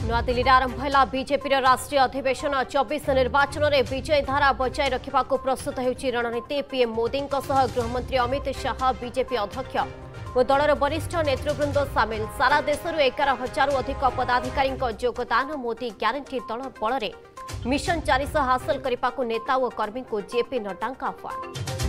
नୂआदिल्ली आरंभ है बीजेपी राष्ट्रीय अधिवेशन 24 निर्वाचन में विजय धारा बचाई रखा प्रस्तुत होती रणनीति। पीएम मोदी गृहमंत्री अमित शाह बीजेपी अध्यक्ष और दलर वरिष्ठ नेतृवृंद सामिल। सारा देश 11,000 अधिक पदाधिकारी योगदान। मोदी ग्यारंटी दल बल मिशन 400 हासिल करने को नेता और कर्मी को जेपी नड्डा आह्वान।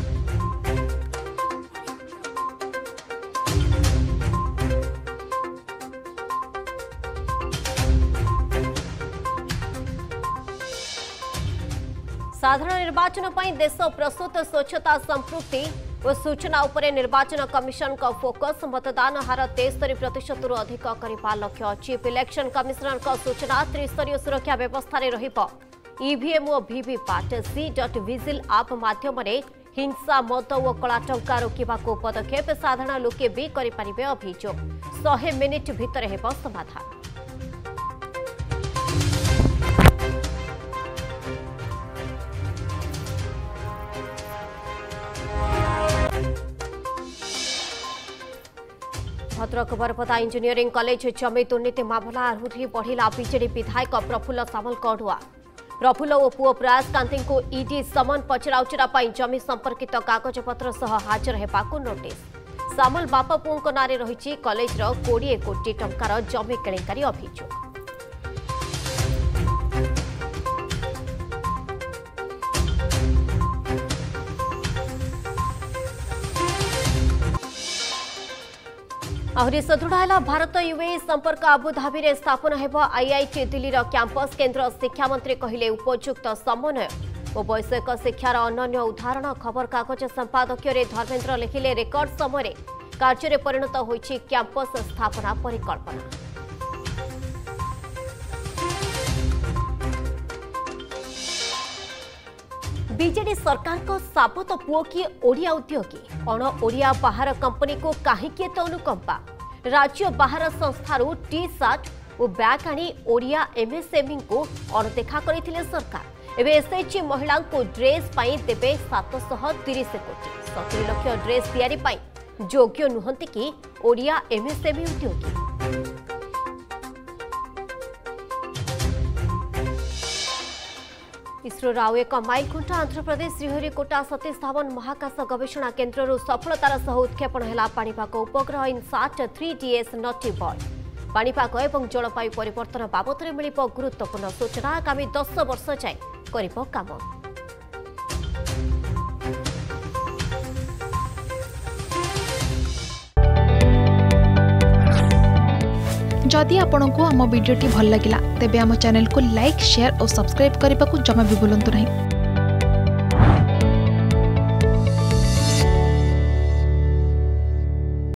साधारण निर्वाचन पर देश प्रस्तुत। स्वच्छता संपृक्ति और सूचना उपरे निर्वाचन कमिशन का फोकस। मतदान हार 73% अधिक करने लक्ष्य। चीफ इलेक्शन कमिशनर का सूचना त्रिस्तरीय सुरक्षा व्यवस्था रहिबो। ईवीएम और वीवीपैट सी.विजिल आप माध्यम हिंसा मत और कला टंका रोकवा पदक्षेप। साधारण लोके भी करें अभियोग। 100 मिनिट भितर हेब समाधान। भद्रक बरपदा इंजीनियरिंग कॉलेज जमी दुर्नीति मामला आहुरी बढ़िला। बीजेडी विधायक प्रफुल्ल सामल अड़ुआ। प्रफुल्ल और पुओ प्रयास कांति को ईडी समन पचराउचरा जमी संपर्कित कागजपत्र सह हाजर होगा नोटिस। सामल बापा पुओं नारे रही कॉलेज 20 कोटी टंकार जमी केलेंकारी अभियोग। आहरी सुदृढ़ है भारत यूएई संपर्क। आबुधाबी में स्थापन हो आईआईटी दिल्ली कैंपस। केंद्र शिक्षा मंत्री कहले उपयुक्त समन्वय और वैषयिक शिक्षार अनन्य उदाहरण। खबर कागज संपादकीय धर्मेन्द्र लिखिले रेकर्ड समय कार्य परिणत होइछि कैंपस स्थापना परिकल्पना। बीजेडी सरकार को साबत पुओ किए ओडिया उद्योगी। अण ओडिया बाहर कंपनी को कहीं अनुकंपा। राज्य बाहर संस्थारू टी सर्ट और बैग आनी ओडिया एमएसएमई को अणदेखा करथिले सरकार। एवं एसएचजी महिला को ड्रेस पाई देबे 730 कोटी। 70 लाख ड्रेस तैयारी पाई योग्य नुहंती कि ओडिया एमएसएमई उद्योगी। इसरोर आउ एक माइलखुंटा आंध्र प्रदेश श्रीहरिकोटा सतीश धावन महाकाश गवेषणा केन्द्र सफलतार सह उत्क्षेपण है पाणीपाग उपग्रह इनसाट 3DS नटी बॉल। पाणीपाग और जलवायु परिवर्तन बाबद में मिल गुरुत्वपूर्ण सूचना। आगामी 10 वर्ष जाए करिब काम। जदि आपंक आम भिडी भल लगा तेब आम चैनल को लाइक शेयर और सब्सक्राइब करने को जमा भी भूलु नहीं।